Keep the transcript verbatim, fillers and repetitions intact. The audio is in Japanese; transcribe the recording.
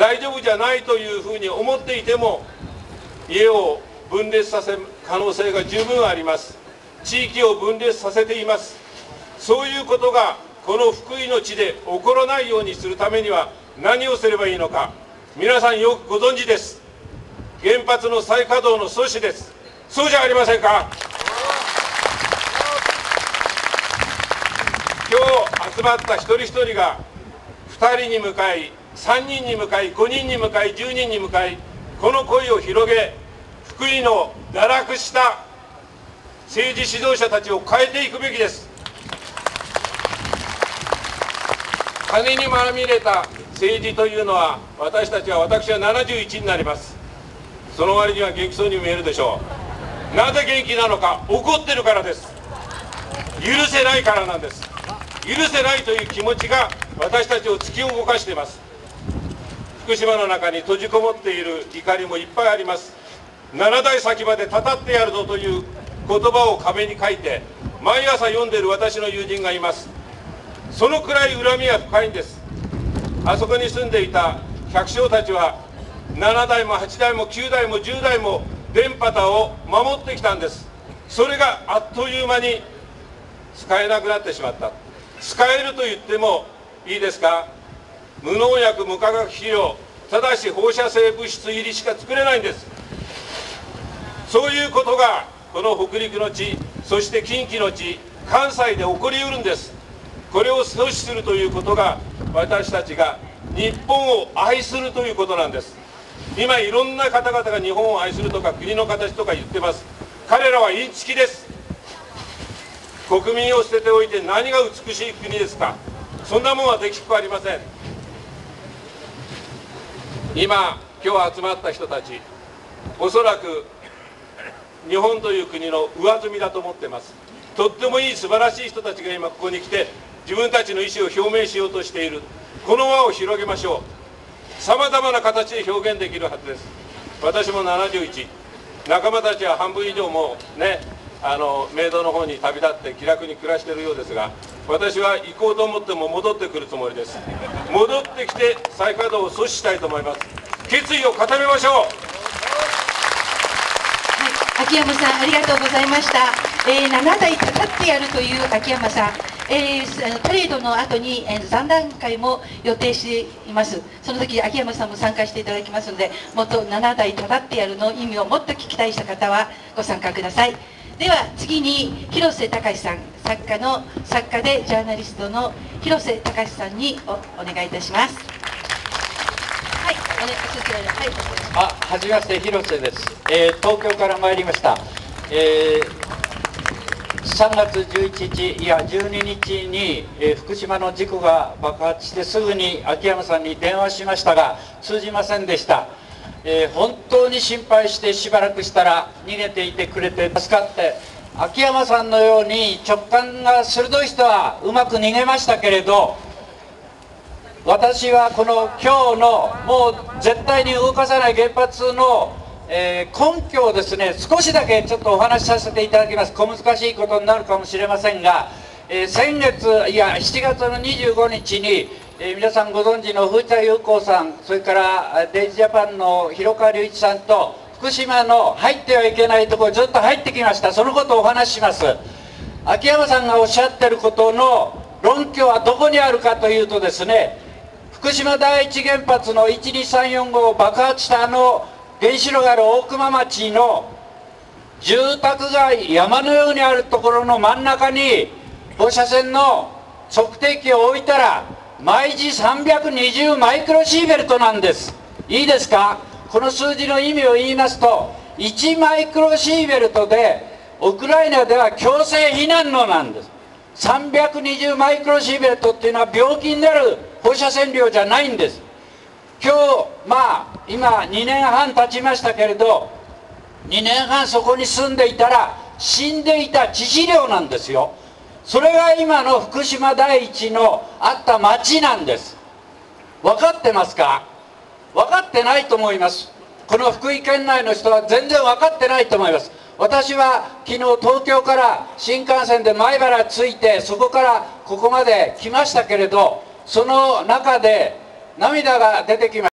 大丈夫じゃないというふうに思っていても、家を分裂させる可能性が十分あります。地域を分裂させています。そういうことがこの福井の地で起こらないようにするためには何をすればいいのか、皆さんよくご存知です。原発の再稼働の阻止です。そうじゃありませんか。今日集まった一人一人がふたりに向かい、さんにんに向かい、ごにんに向かい、じゅうにんに向かい、この声を広げ、福井の堕落した政治指導者たちを変えていくべきです。金にまみれた政治というのは、私たちは、私はななじゅういちになります。その割には元気そうに見えるでしょう。なぜ元気なのか、怒ってるからです。許せないからなんです。許せないという気持ちが私たちを突き動かしています。福島の中に閉じこもっている怒りもいっぱいあります。なな代先までたたってやるぞという言葉を壁に書いて毎朝読んでいる私の友人がいます。そのくらい恨みは深いんです。あそこに住んでいた百姓たちはなな代もはち代もきゅう代もじゅう代も電波を守ってきたんです。それがあっという間に使えなくなってしまった。使えると言ってもいいですか、無農薬無化学肥料、ただし放射性物質入りしか作れないんです。そういうことがこの北陸の地、そして近畿の地、関西で起こりうるんです。これを阻止するということが、私たちが日本を愛するということなんです。今いろんな方々が日本を愛するとか国の形とか言ってます。彼らはインチキです。国民を捨てておいて何が美しい国ですか。そんなもんはできっこありません。今今日集まった人たち、おそらく日本という国の上積みだと思っています。とってもいい素晴らしい人たちが今ここに来て自分たちの意思を表明しようとしている。この輪を広げましょう。さまざまな形で表現できるはずです。私もななじゅういち、仲間たちは半分以上もね、あの明道の方に旅立って気楽に暮らしているようですが、私は行こうと思っても戻ってくるつもりです。戻ってきて再稼働を阻止したいと思います。決意を固めましょう。はい、 秋山さんありがとうございました。えー、なな代たたってやるという秋山さん、えー、パレードの後に、えー、残談会も予定しています。その時秋山さんも参加していただきますので、もっとなな代たたってやるの意味をもっと聞きたいした方はご参加ください。では次に広瀬隆さん、作家の作家でジャーナリストの広瀬隆さんに お, お願いいたします。はい、お願いそちらで、はい、 あ、はじめまして、広瀬です。えー、東京から参りました。えー、さんがつじゅういちにち、いやじゅうににちに、えー、福島の事故が爆発してすぐに秋山さんに電話しましたが通じませんでした。えー、本当に心配してしばらくしたら逃げていてくれて助かって、秋山さんのように直感が鋭い人はうまく逃げましたけれど、私はこの今日のもう絶対に動かさない原発の、えー、根拠をですね少しだけちょっとお話しさせていただきます。小難しいことになるかもしれませんが、えー、先月いやしちがつのにじゅうごにちにえー、皆さんご存知の藤田裕子さん、それからデイジジャパンの広川隆一さんと福島の入ってはいけないところにずっと入ってきました。そのことをお話しします。秋山さんがおっしゃってることの論拠はどこにあるかというとですね、福島第一原発のいちにさんよんごを爆発したあの原子炉がある大熊町の住宅街山のようにあるところの真ん中に放射線の測定器を置いたら毎時さんびゃくにじゅうマイクロシーベルトなんです。いいですか。この数字の意味を言いますと、いちマイクロシーベルトでウクライナでは強制避難のなんです。さんびゃくにじゅうマイクロシーベルトっていうのは病気になる放射線量じゃないんです。今日まあ今にねんはん経ちましたけれど、にねんはんそこに住んでいたら死んでいた致死量なんですよ。それが今の福島第一のあった町なんです。分かってますか。分かってないと思います。この福井県内の人は全然分かってないと思います。私は昨日東京から新幹線で米原着いて、そこからここまで来ましたけれど、その中で涙が出てきました。